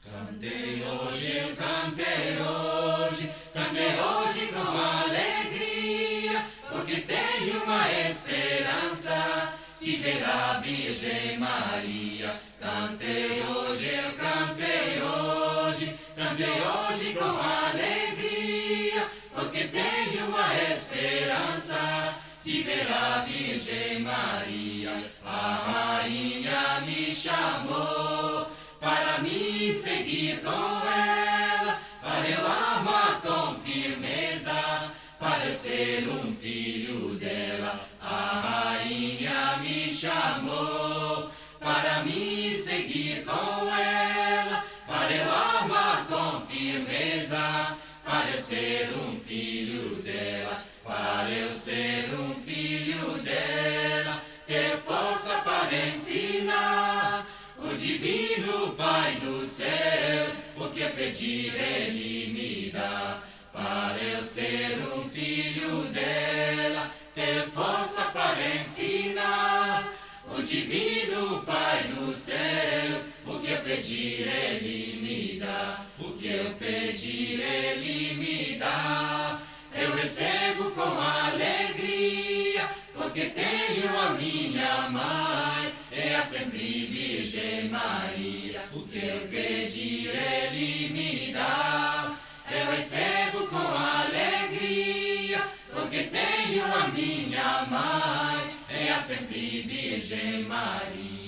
Cantei hoje com alegria, porque tenho uma esperança de ver a Virgem Maria. Cantei hoje com alegria, porque tenho uma esperança de ver a Virgem Maria. A rainha me chamou para me seguir com ela, para eu amar com firmeza, para eu ser um filho dela. A rainha me chamou para me seguir com ela, para eu amar com firmeza, para eu ser um filho dela, para eu ser um filho dela, ter força para ensinar o divino Pai do céu, o que eu pedir Ele me dá. Para eu ser um filho dela, ter força para ensinar o divino Pai do céu, o que eu pedir Ele me dá. O que eu pedir Ele me dá. Eu recebo com alegria, porque tenho a minha mãe, é a sempre Virgem Maria. O que eu pedir Ele me dá. Eu recebo com alegria, porque tenho a minha mãe, é a sempre Virgem Maria.